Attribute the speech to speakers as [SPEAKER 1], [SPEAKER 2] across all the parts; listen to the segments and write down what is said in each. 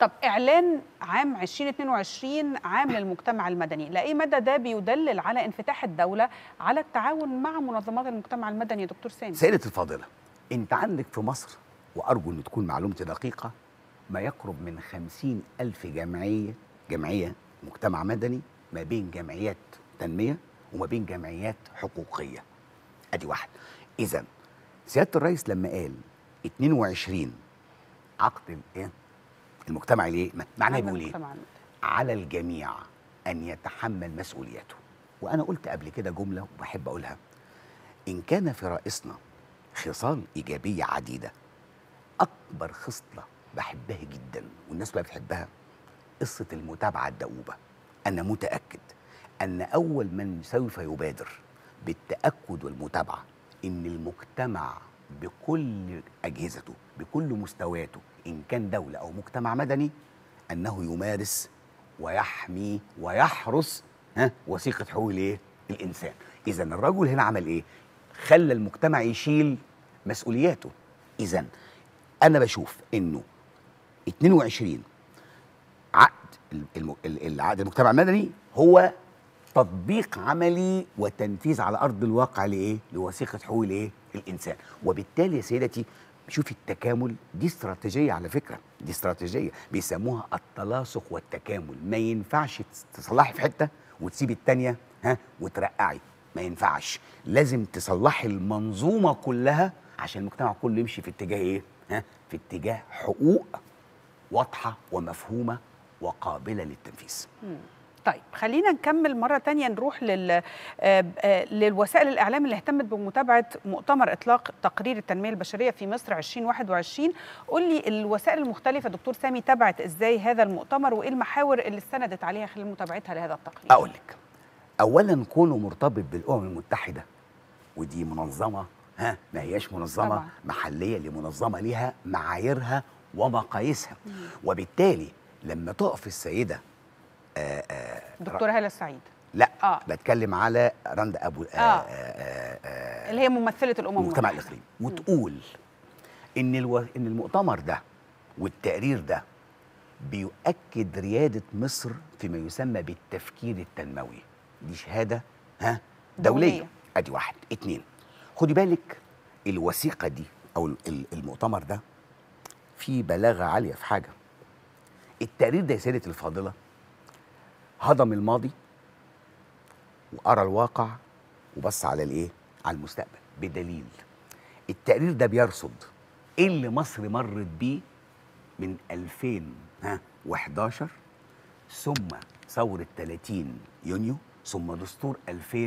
[SPEAKER 1] طب إعلان عام 2022 عام للمجتمع المدني، لأي مدى ده بيدلل على انفتاح الدولة على التعاون مع منظمات المجتمع المدني يا دكتور سامي؟
[SPEAKER 2] سيدتي الفاضلة، أنت عندك في مصر، وأرجو أن تكون معلومتي دقيقة، ما يقرب من 50,000 جمعية مجتمع مدني، ما بين جمعيات تنمية وما بين جمعيات حقوقية. أدي واحد. إذا سيادة الرئيس لما قال 22 عقد المجتمع الايه؟ معناه بيقول ايه؟ على الجميع ان يتحمل مسؤوليته. وانا قلت قبل كده جمله وبحب اقولها: ان كان في رئيسنا خصال ايجابيه عديده، اكبر خصله بحبها جدا والناس بقى بتحبها قصه المتابعه الدؤوبه. انا متاكد ان اول من سوف يبادر بالتاكد والمتابعه ان المجتمع بكل اجهزته بكل مستوياته، ان كان دوله او مجتمع مدني، انه يمارس ويحمي ويحرس وثيقه حقوق الايه؟ الانسان. اذا الرجل هنا عمل ايه؟ خلى المجتمع يشيل مسؤولياته. اذا انا بشوف انه 22 عقد العقد المجتمع المدني هو تطبيق عملي وتنفيذ على ارض الواقع لايه؟ لوثيقه حقوق الايه؟ الانسان. وبالتالي يا سيدتي شوفي التكامل دي استراتيجيه، على فكره دي استراتيجيه بيسموها التلاصق والتكامل. ما ينفعش تصلحي في حته وتسيبي الثانيه وترقعي، ما ينفعش. لازم تصلحي المنظومه كلها عشان المجتمع كله يمشي في اتجاه ايه؟ في اتجاه حقوق واضحه ومفهومه وقابله للتنفيذ.
[SPEAKER 1] طيب خلينا نكمل مرة تانية، نروح للوسائل الإعلام اللي اهتمت بمتابعة مؤتمر إطلاق تقرير التنمية البشرية في مصر 2021. قول لي الوسائل المختلفة دكتور سامي تابعت إزاي هذا المؤتمر وإيه المحاور اللي استندت عليها خلال متابعتها لهذا التقرير؟
[SPEAKER 2] أقول لك، أولا كونه مرتبط بالأمم المتحدة، ودي منظمة ما هياش منظمة طبعا محلية، لمنظمة ليها معاييرها ومقاييسها. وبالتالي لما تقف السيدة
[SPEAKER 1] دكتورة هالة السعيد،
[SPEAKER 2] لا بتكلم على رند ابو
[SPEAKER 1] اللي هي ممثله الامم
[SPEAKER 2] المجتمع الاقليمي، وتقول ان المؤتمر ده والتقرير ده بيؤكد رياده مصر فيما يسمى بالتفكير التنموي. دي شهاده دوليه. ادي واحد. اتنين، خدي بالك الوثيقه دي او المؤتمر ده فيه بلاغه عاليه في حاجه. التقرير ده يا سيدتي الفاضله هضم الماضي وقرا الواقع وبص على الايه؟ على المستقبل. بدليل التقرير ده بيرصد ايه اللي مصر مرت بيه من 2011 ثم ثوره 30 يونيو ثم دستور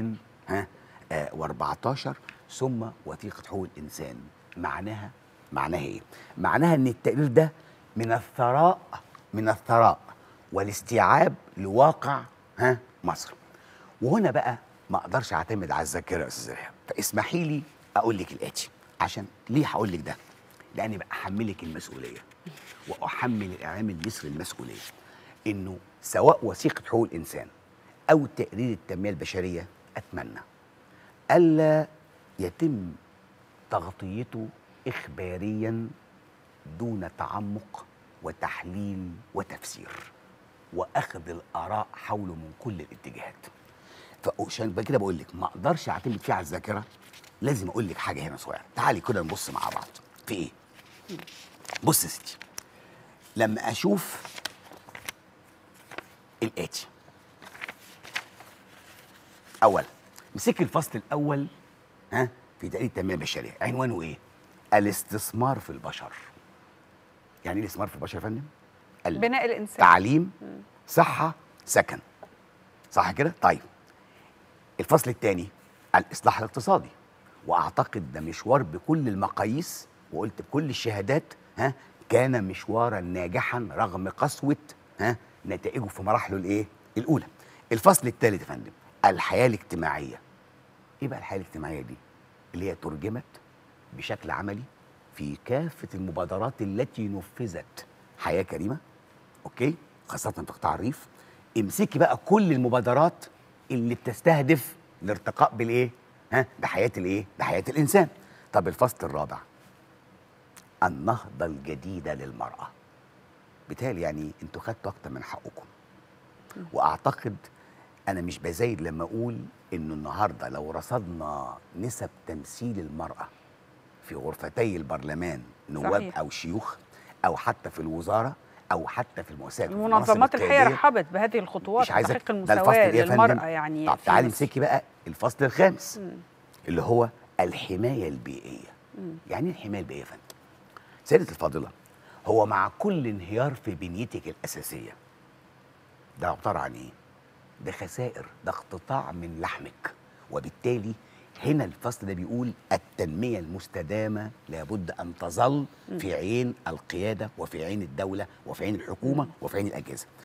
[SPEAKER 2] 2014 ثم وثيقه حقوق الانسان. معناها ايه؟ معناها ان التقرير ده من الثراء والاستيعاب لواقع مصر. وهنا بقى ما اقدرش اعتمد على الذاكره يا استاذ ريهام، فاسمحي لي اقول لك الاتي. عشان ليه هقول لك ده؟ لاني بحملك المسؤوليه واحمل الاعلام المصري المسؤوليه، انه سواء وثيقه حقوق الانسان او تقرير التنميه البشريه اتمنى الا يتم تغطيته اخباريا دون تعمق وتحليل وتفسير واخذ الاراء حوله من كل الاتجاهات. فعشان كده بقول لك ما اقدرش اعتمد فيه على الذاكره، لازم اقول لك حاجه هنا صغيره. تعالي كده نبص مع بعض في ايه. بص يا ستي، لما اشوف الاتي، اولا مسك الفصل الاول في تقرير التنميه البشريه، عنوانه ايه؟ الاستثمار في البشر. يعني ايه الاستثمار في البشر يا فندم؟
[SPEAKER 1] بناء الانسان،
[SPEAKER 2] تعليم، صحه، سكن، صح كده؟ طيب الفصل الثاني الاصلاح الاقتصادي، واعتقد ده مشوار بكل المقاييس وقلت بكل الشهادات كان مشوارا ناجحا رغم قسوه نتائجه في مراحله الايه؟ الاولى. الفصل الثالث يا فندم الحياه الاجتماعيه. ايه بقى الحياه الاجتماعيه دي؟ اللي هي ترجمت بشكل عملي في كافه المبادرات التي نفذت. حياه كريمه، اوكي، خاصه في قطاع الريف. امسكي بقى كل المبادرات اللي بتستهدف الارتقاء بالايه؟ بحياه الايه؟ بحياه الانسان. طب الفصل الرابع النهضه الجديده للمراه. بالتالي يعني انتوا خدتوا اكتر من حقكم. واعتقد انا مش بزايد لما اقول انه النهارده لو رصدنا نسب تمثيل المراه في غرفتي البرلمان، نواب
[SPEAKER 1] صحيح.
[SPEAKER 2] او شيوخ، او حتى في الوزاره، او حتى في المؤسسات
[SPEAKER 1] المنظمات الحقيقه رحبت بهذه الخطوات
[SPEAKER 2] مش عايزك
[SPEAKER 1] تحقيق
[SPEAKER 2] ده الفصل
[SPEAKER 1] المساواه
[SPEAKER 2] ايه يا
[SPEAKER 1] للمراه
[SPEAKER 2] فندم؟
[SPEAKER 1] يعني.
[SPEAKER 2] طب تعالي امسكي بقى الفصل الخامس اللي هو الحمايه البيئيه. يعني ايه الحمايه البيئيه يا فندم؟ سيدتي الفاضله، هو مع كل انهيار في بنيتك الاساسيه ده عباره عن ايه؟ ده خسائر، ده اقتطاع من لحمك. وبالتالي هنا الفصل ده بيقول التنميه المستدامه لابد ان تظل في عين القياده وفي عين الدوله وفي عين الحكومه وفي عين الاجهزه.